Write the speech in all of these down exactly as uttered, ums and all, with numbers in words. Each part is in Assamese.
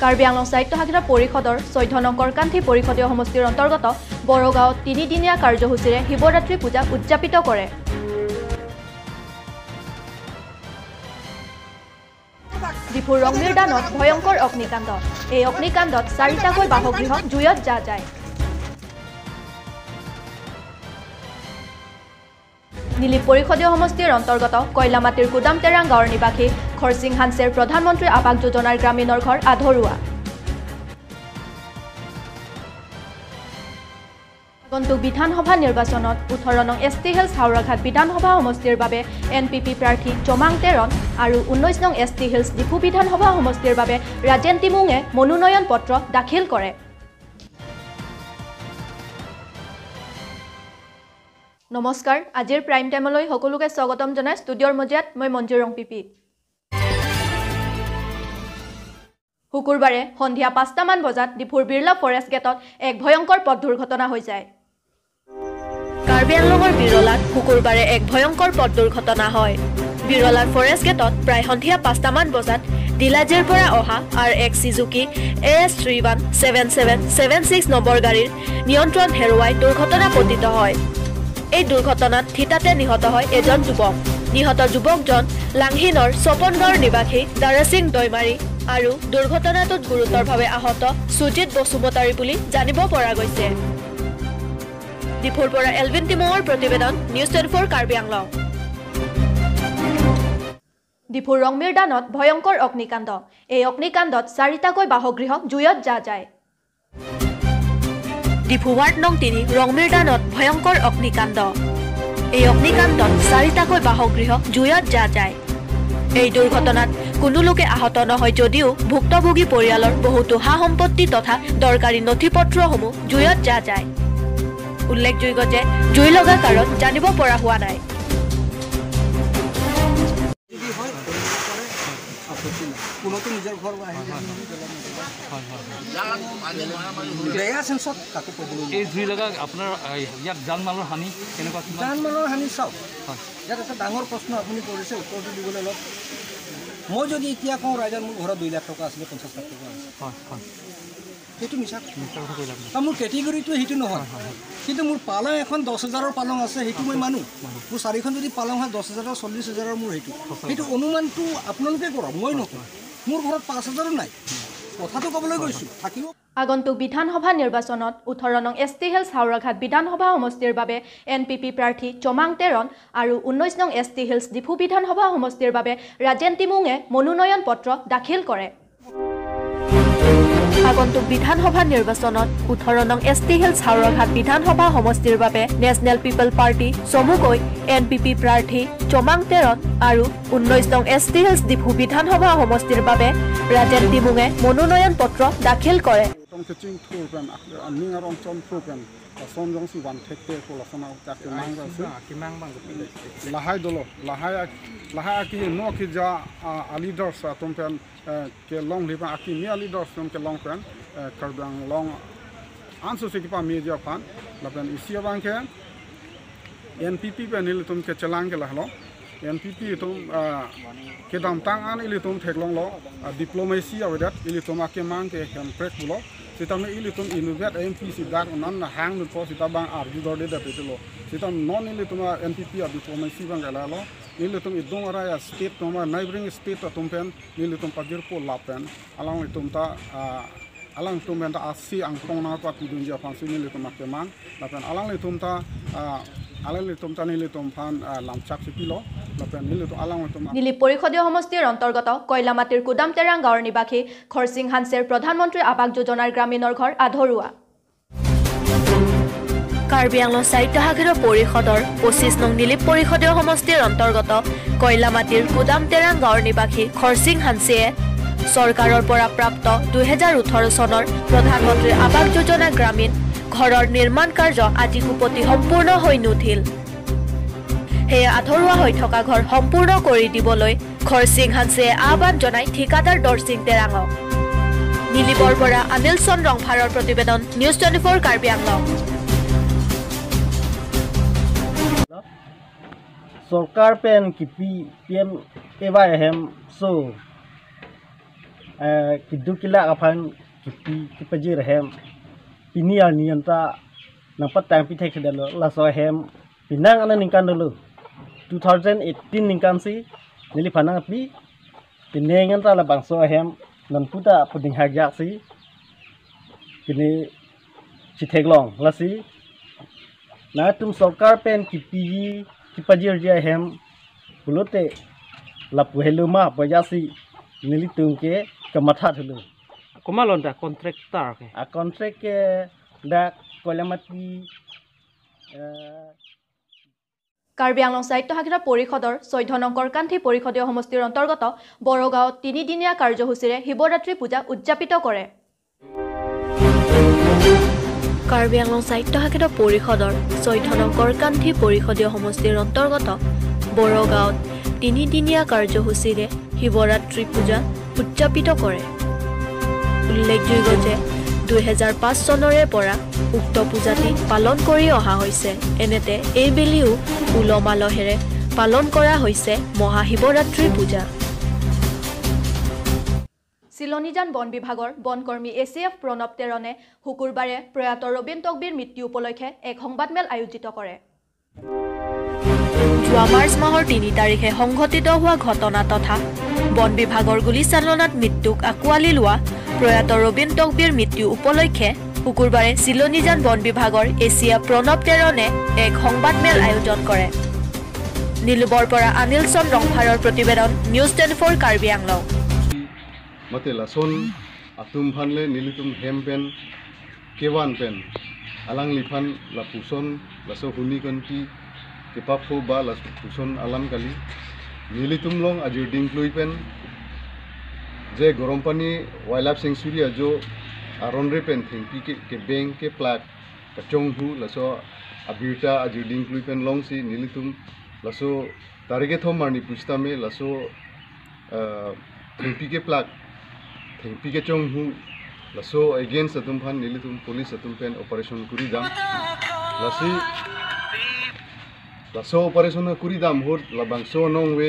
কাৰ্বি আংলং সাহিত্য শাখা পৰিষদৰ চৈধ্য নং কৰকান্থি পৰিষদীয় সমষ্টিৰ অন্তৰ্গত বড়গাঁৱত তিনিদিনীয়া কাৰ্যসূচীৰে শিৱৰাত্ৰি পূজা উদযাপিত কৰে। ডিফুৰ ৰংমিৰদানত ভয়ংকৰ অগ্নিকাণ্ড। এই অগ্নিকাণ্ডত চাৰিটাকৈ বাসগৃহ জুইত যা যায়। নীলিপ পৰিষদীয় সমষ্টিৰ অন্তৰ্গত কয়লামাটিৰ কুদামটেৰাং গাঁৱৰ নিবাসী খৰচিং হানছেৰ প্ৰধানমন্ত্ৰী আৱাস যোজনাৰ গ্ৰামীণৰ ঘৰ আধৰুৱা। আগন্তুক বিধানসভা নিৰ্বাচনত ওঠৰ নং এছ টি হিলছ হাওৰাঘাট বিধানসভা সমষ্টিৰ বাবে এন পি পি প্ৰাৰ্থী চমাং তেৰণ আৰু ঊনৈছ নং এছ টি হিলছ ডিফু বিধানসভা সমষ্টিৰ বাবে ৰাজেন টিমুঙে মনোনয়ন পত্ৰ দাখিল কৰে। নমস্কাৰ, আজিৰ প্ৰাইম টাইমলৈ সকলোকে স্বাগতম জনাই ষ্টুডিঅ'ৰ মজিয়াত মই মঞ্জু ৰং পিপি। শুকুৰবাৰে সন্ধিয়া পাঁচটামান বজাত ডিফুৰ বিৰলা ফৰেষ্ট গেটত এক ভয়ংকৰ পথ দুৰ্ঘটনা হৈ যায়। কাৰ্বি আংলঙৰ বিৰলাত শুকুৰবাৰে এক ভয়ংকৰ পথ দুৰ্ঘটনা হয়। বিৰলাৰ ফৰেষ্ট গেটত প্ৰায় সন্ধিয়া পাঁচটামান বজাত ডিলাজেৰ পৰা অহা R X Suzuki A S three one seven seven seven six number গাড়ীৰ নিয়ন্ত্ৰণ হেৰুৱাই দুৰ্ঘটনা পতিত হয়। এই দুৰ্ঘটনাত থিতাতে নিহত হয় এজন যুৱক। নিহত যুৱকজন লাংহিনৰ চপনগাঁৱৰ নিবাসী দাৰা সিং দৈমাৰী আৰু দুৰ্ঘটনাটোত গুৰুতৰভাৱে আহত সুজিত বসুমতাৰী বুলি জানিব পৰা গৈছে। ডিফুৰ পৰা এলভিন টিমঙৰ প্ৰতিবেদন, news twenty four Karbi Anglong. ডিফুৰ ৰংমিৰদানত ভয়ংকৰ অগ্নিকাণ্ড। এই অগ্নিকাণ্ডত চাৰিটাকৈ বাসগৃহ জুইত যা যায়। ডিফু ৱাৰ্ড নং তিনি ৰংমিৰদানত ভয়ংকৰ অগ্নিকাণ্ড। এই অগ্নিকাণ্ডত চাৰিটাকৈ বাসগৃহ জুইত যা যায়। এই দুৰ্ঘটনাত কোনো লোকে আহত নহয় যদিও ভুক্তভোগী পৰিয়ালৰ বহুতো সা সম্পত্তি তথা দৰকাৰী নথি পত্ৰসমূহ জুইত যা যায়। উল্লেখযোগ্য যে জুই লগা কাৰণ জানিব পৰা হোৱা নাই। এই জুই লগা আপোনাৰ ইয়াত যান মালৰ হানি কেনেকুৱা? যান মালৰ হানি চাওক, ইয়াত এটা ডাঙৰ প্ৰশ্ন আপুনি কৰিছে, উত্তৰটো দিবলৈ অলপ। মই যদি এতিয়া কওঁ ৰাইজৰ মোৰ ঘৰত দুই লাখ টকা আছিলে, পঞ্চাছ লাখ টকা আছে, সেইটো মিছা কাৰণ মোৰ কেটেগৰীটো সেইটো নহয়। কিন্তু মোৰ পালং এখন দহ হাজাৰৰ পালং আছে, সেইটো মই মানো। মোৰ চাৰিখন যদি পালং হয় দহ হাজাৰৰ চল্লিছ হাজাৰৰ মোৰ সেইটো সেইটো অনুমানটো আপোনালোকে কৰক, মই নকওঁ। মোৰ ঘৰত পাঁচ হাজাৰো নাই, কথাটো ক'বলৈ গৈছোঁ থাকিব। আগন্তুক বিধানসভা নিৰ্বাচনত ওঠৰ নং এছ টি হিলছ হাওৰাঘাট বিধানসভা সমষ্টিৰ বাবে এন পি পি প্ৰাৰ্থী চমাং তেৰণ আৰু ঊনৈছ নং এছ টি হিলছ ডিফু বিধানসভা সমষ্টিৰ বাবে ৰাজেন টিমুঙে মনোনয়ন পত্ৰ দাখিল কৰে। আগন্তুক বিধানসভা নিৰ্বাচনত ওঠৰ নং এছ টি হিলছ হাওৰাঘাট বিধানসভা সমষ্টিৰ বাবে নেশ্যনেল পিপল পাৰ্টি চমুকৈ এন পি পি প্ৰাৰ্থী চমাং তেৰণ আৰু ঊনৈছ নং এছ টি হিলছ ডিফু বিধানসভা সমষ্টিৰ বাবে ৰাজেন টিমুঙে মনোনয়ন পত্ৰ দাখিল কৰে। লাহাই দল লাহাই লাহাই আকি ন কি যা আলি দর্শ তোমপেন কে লং লিবা আকি মি আলি দর্শ তোমকে লং পেন কারবাং লং আনসো से किपा मी जो फान लपन इसी बांके एनपीपी पे नील तुमके चलांग के लहलो एनपीपी तुम के दाम तांग आन इली तुम ठेकलोंग लो डिप्लोमेसी अवेदत इली तुम आके मांग के हम प्रेक बुलो सितम इली तुम इनोवेट एमपीसी दाग नन हांग नु तो सिता बांग आर जुदर दे दते लो सितम नॉन इली तुम एनपीपी आ डिप्लोमेसी बांग गला लो इली तुम इदोंग अरा या स्टेट तुम नाइबरिंग स्टेट तुम पेन इली तुम पजिर को लापेन अलांग तुम ता alang tuh menta asi ang tong na kuat di dunia fansi ni litum makke mang, lapan alang litum ta alang litum ta ni litum fan lamcak sipilo, lapan ni litum alang litum. নীলিপ পৰিষদীয় সমষ্টিৰ অন্তৰ্গত কয়লামাটিৰ কুদামটেৰাং গাঁৱৰ নিবাসী খৰচিং হানছেৰ প্ৰধানমন্ত্ৰী আৱাস যোজনাৰ গ্ৰামীণৰ ঘৰ আধৰুৱা। কাৰ্বি আংলং সাহিত্য শাখাৰ পৰিষদৰ পঁচিছ নং নীলিপ পৰিষদীয় সমষ্টিৰ অন্তৰ্গত কয়লামাটিৰ কুদামটেৰাং গাঁৱৰ নিবাসী খৰচিং হানছেয়ে চৰকাৰৰ পৰা প্ৰাপ্ত দুহেজাৰ ওঠৰ চনৰ প্ৰধানমন্ত্ৰী আৱাস যোজনা গ্ৰামীণ ঘৰৰ নিৰ্মাণ কাৰ্য আজি কুপতি সম্পূৰ্ণ হৈ নুঠিল। সেয়ে আধৰুৱা হৈ থকা ঘৰ সম্পূৰ্ণ কৰি দিবলৈ খৰচিং হানছে আহ্বান জনাই ঠিকাদাৰ দৰচিং তেৰাঙক। নীলিপৰ পৰা অনিল চন্দ্ৰ ৰংফাৰৰ প্ৰতিবেদন, news twenty four Karbi Anglong. सरकार पेन की पी पीएम एवा अहम सो kidukila apan kipi kipaji rehem pini alnianta nampak tang pitai kedalo laso hem pinang ana ningkan dulu twenty eighteen ningkan si nili panang api pinengan ta la bangso hem nan puta puding hajak si kini citeglong lasi na tum sokar pen kipi kipaji rja hem bulote la puheluma pajasi nili tungke kematha dulu Kumalon da kontraktor ke. A kontrak ke da kolamati Karbi Anglong সাহিত্য শাখা পৰিষদৰ চৈধ্য নং কান্থি পৰিষদীয় সমষ্টিৰ অন্তৰ্গত বৰগাঁৱত তিনিদিনীয়া কাৰ্যসূচীৰে শিৱৰাত্ৰি পূজা উদযাপিত কৰে কাৰ্বি আংলং সাহিত্য শাখা পৰিষদৰ চৈধ্য নং কান্থি পৰিষদীয় সমষ্টিৰ অন্তৰ্গত বৰগাঁৱত তিনিদিনীয়া কাৰ্যসূচীৰে শিৱৰাত্ৰি পূজা উদযাপিত কৰে উল্লেখযোগ্য যে দুই হাজাৰ পাঁচ চনৰে পৰা উক্ত পূজাটি পালন কৰি অহা হৈছে এনেতে এইবেলিও উলমালহেৰে পালন কৰা হৈছে মহাশিৱৰাত্ৰি পূজা চিলনিজান বন বিভাগৰ বনকৰ্মী এচিএফ প্ৰণৱ তেৰণে শুকুৰবাৰে প্ৰয়াত ৰবীন তকবীৰ মৃত্যু উপলক্ষে এক সংবাদমেল আয়োজিত কৰে যোৱা মাৰ্চ মাহৰ তিনি তাৰিখে সংঘটিত হোৱা ঘটনা তথা বন বিভাগৰ গুলীচালনাত মৃত্যুক আঁকোৱালি লোৱা প্ৰয়াত ৰবীন তকবীৰ মৃত্যু উপলক্ষে শুকুৰবাৰে চিলনিজান বন বিভাগৰ এছিয়া প্ৰণৱ তেৰণে এক সংবাদমেল আয়োজন কৰে নীলবৰ পৰা অনিল চন্দ্ৰ ৰংফাৰৰ প্ৰতিবেদন নিউজ twenty-four কাৰ্বি আংলং মতে লাসন আতুম ফানলে নীলিতুম হেম পেন কেৱান পেন আলাং লিফান লাপুসন লাসো হুনি কনকি কেপাফো বা লাপুসন আলাম কালি নীলিতুম লং আজিৰ ডিংক্লুই পেন যে গৰম পানী ওয়াইল্ড লাইফ সেঞ্চুরি আজো আরনরে পেন থিংপি के के बेंग के प्लाक कचोंगहु लसो अबिरता আজিৰ ডিংক্লুই পেন লং সি নীলিতুম लसो तारिके थोमारनि पुस्तामे लसो थेंपी के प्लाक थेंपी के चोंगहु लसो अगेंस्ट अतुम फान नीलितुम पुलिस अतुम पेन ऑपरेशन कुरी दाम लसी लसो ऑपरेशन कुरी दाम होर लबांगसो नोंगवे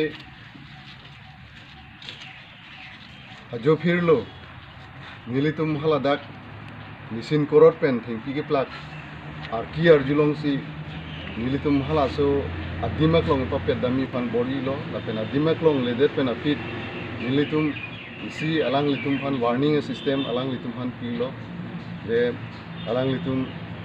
अजो फिर लो नीलितुम हलादाक मिसिन कोरट पेन थेंपी के प्लाक आर की अर्जुलोंग सी नीलितुम हलासो Adimak long papet dami pan body lo, lapen adimak long ledet pen apit, nilitum isi alang litum pan warning system alang litum pan pilo, de alang litum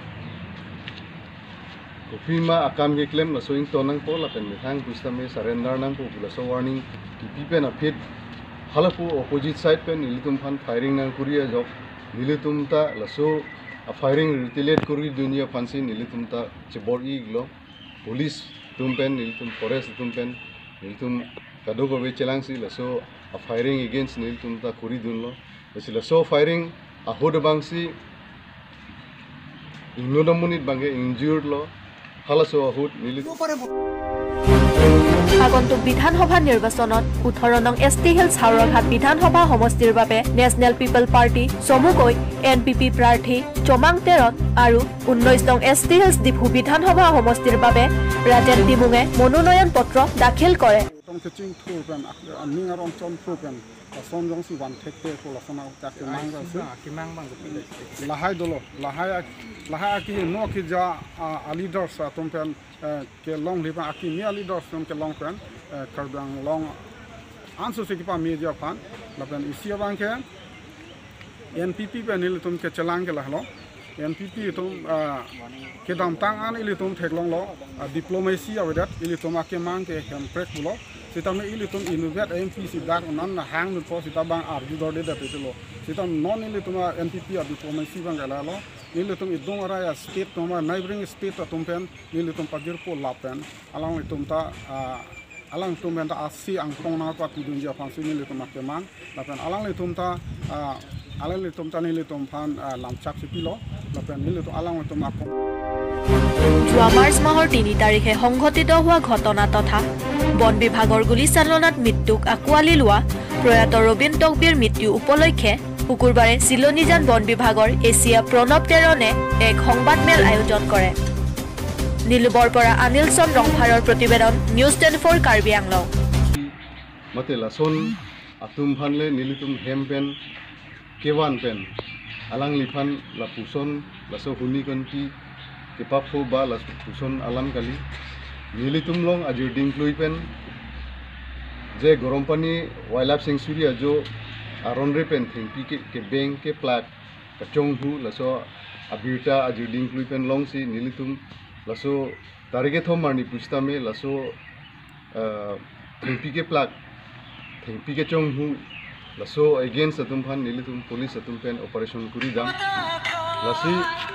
kupima akam ke claim la soing tonang po lapen mithang kustame surrender nang po so warning kipi pen apit, halapu opposite side pen nilitum pan firing nang kuriya jok, nilitum ta la so a firing retaliate kuri dunia pansi nilitum ta cebori glo, police tumpen niltum forest tumpen niltum kadogo we chelangsi laso a firing against niltum ta kuri dunlo lasi laso firing a hoda bangsi innoda munit bange injured lo halaso a hod nilitum আগন্তুক বিধানসভা নিৰ্বাচনত ওঠৰ নং এছটি হিলছ হাওৰাঘাট বিধানসভা সমষ্টিৰ বাবে নেশ্যনেল পিপল পাৰ্টি চমুকৈ এন পি পি প্ৰাৰ্থী চমাং তেৰণ আৰু ঊনৈশ নং এছটি হিলছ ডিফু বিধানসভা সমষ্টিৰ বাবে ৰাজেন ডিমুঙে মনোনয়ন পত্ৰ দাখিল কৰে lahai dolo lahai lahai aki no ki ja leaders atompen ke long lipa aki mi leaders tom ke long pen karbang long anso se ki pa media pan lapen isia banke npp pe nil tum ke chalang ke lahlo npp tum ke dam tang an ili tum theklong lo diplomacy awedat ili tum ake mang ke hem prek bulo sitam ili tum innovate mp si dak nan hang nu po sitam bang arju dode da petelo sitam non ili tum npp a diplomacy bang gala lo ili tum idong ara ya state tum neighboring state tum pen ili tum pajir po lapen alang tum ta alang tum ben ta asi ang tong na pa ti dunja pan si ili tum ake mang lapen alang tum ta alang tum ta ili tum pan lam chak sipilo lapen ili tum alang tum ake যোৱা মাৰ্চ মাহৰ তিনি তাৰিখে সংঘটিত হোৱা ঘটনা তথা বন বিভাগৰ গুলীচালনাত মৃত্যুক আঁকোৱালি লোৱা প্ৰয়াত ৰবীন তকবীৰ মৃত্যু উপলক্ষে শুকুৰবাৰে চিলনিজান বন বিভাগৰ এছিয়া প্ৰণৱ তেৰণে এক সংবাদমেল আয়োজন কৰে নীলবৰ পৰা অনিল চন্দ্ৰ ৰংফাৰৰ প্ৰতিবেদন নিউজ twenty-four কাৰ্বি আংলং মতে লাসন atum phanle nilitum hem pen kewan pen alang liphan la puson la so huni konti kepap ho ba la puson alam kali nilitum long ajur dingklui pen je gorom pani wildlife sanctuary ajo aronre pen thingpi ke ke beng ke plak kachong hu la so abirta ajur dingklui pen long si nilitum la so tarige thom marni pustame la so thingpi ke plak thingpi ke chong hu la so against atum phan nilitum police atum pen operation kuri dam la si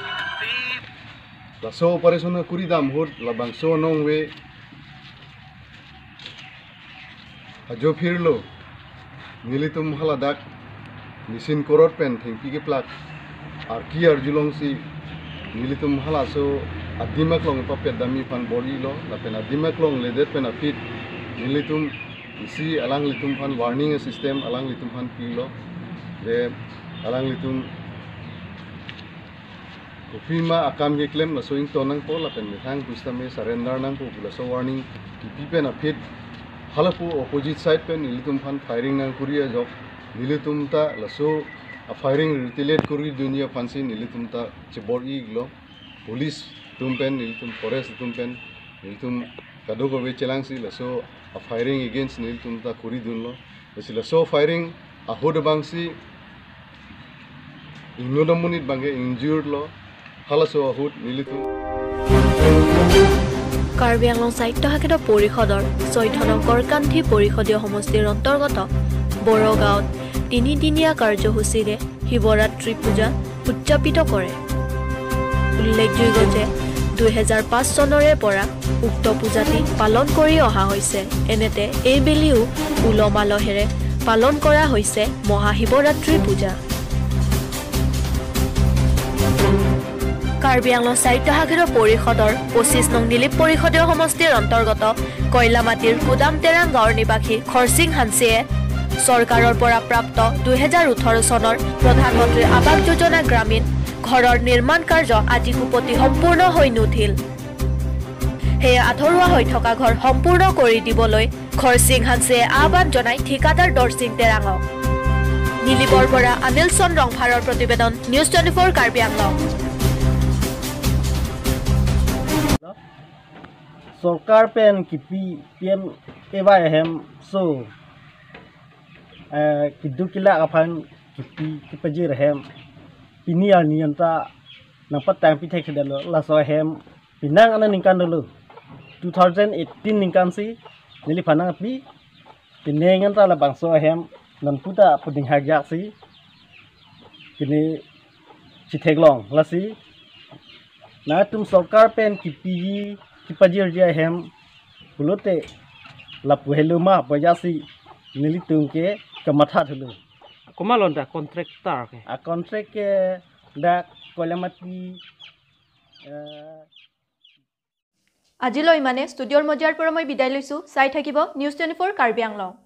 la so operation kuri dam hot la bang so nong we ajo phirlo nilitum haladak nisin korot pen thingpi ke plak ar ki ar julong si nilitum hala so adimak long papet dami pan bori lo la pen adimak long ledet pen afit nilitum isi alang litum pan warning system alang litum pan pilo de alang litum kopima akam ke claim la so ing tonang po la pen mithang pustame surrender nang po la so warning ki pen afit halapu opposite side pen nilitum pan firing nang kuriya jok nilitum ta la so a firing retaliate kuri dunia fansi nilitum ta chebori glo police tumpen nilitum forest tumpen nilitum kadogo we chelangsi la so a firing against nilitum ta kuri dunlo la so firing a hod bangsi inodam munit bange injured lo hala so hod nilitum Karbi Anglong সাহিত্য শাখিত পৰিষদৰ চৈধ্য নং কৰকান্থী পৰিষদীয় সমষ্টিৰ অন্তৰ্গত বড়গাঁৱত তিনিদিনীয়া কাৰ্যসূচীৰে শিৱৰাত্ৰি পূজা উদযাপিত কৰে। উল্লেখযোগ্য যে দুহেজাৰ পাঁচ চনৰে পৰা উক্ত পূজাটি পালন কৰি অহা হৈছে। এনেতে এইবেলিও উলহ-মালহেৰে পালন কৰা হৈছে মহাশিৱৰাত্ৰি পূজা। কাৰ্বি আংলং সাহিত্য শাখিত পৰিষদৰ পঁচিছ নং নীলিপ পৰিষদীয় সমষ্টিৰ অন্তৰ্গত কয়লামাটিৰ কুদাম তেৰাং গাঁৱৰ নিবাসী খৰচিং হানচিয়ে চৰকাৰৰ পৰা প্ৰাপ্ত দুহেজাৰ ওঠৰ চনৰ প্ৰধানমন্ত্ৰী আৱাস যোজনা গ্ৰামীণ ঘৰৰ নিৰ্মাণ কাৰ্য আজি কুপতি সম্পূৰ্ণ হৈ নুঠিল। সেয়ে আধৰুৱা হৈ থকা ঘৰ সম্পূৰ্ণ কৰি দিবলৈ খৰচিং হানচিয়ে আহ্বান জনাই ঠিকাদাৰ দৰচিং তেৰাঙক। নীলিপৰ পৰা অনিল চন্দ্ৰ ৰংফাৰৰ প্ৰতিবেদন news twenty four Karbi Anglong. सरकार पेन की पी पीएम एवा एहम सो किदु किला अफान की पी की पजी रहम पिनी नियंता नपत टाइम पी थे खदलो लासो हेम पिनांग अन निकान दलो टू थाउजेंड एटीन निकान सी निली फना पी पिनेंगन ता ला बांसो हेम ननपुता पुदिंग हाग्या सी किने चिथेगलोंग लासी ना तुम सरकार पेन की पी की पजीर जे हम बुलोते लापुहेलु मा पजासी निली तुमके कमथा थलु कोमालonda contractor ke a contract ke da কয়লামাটি আজিলৈ মানে ষ্টুডিঅ'ৰ মজিয়াৰ পৰা মই বিদায় লৈছো। চাই থাকিব News twenty four Karbi Anglong.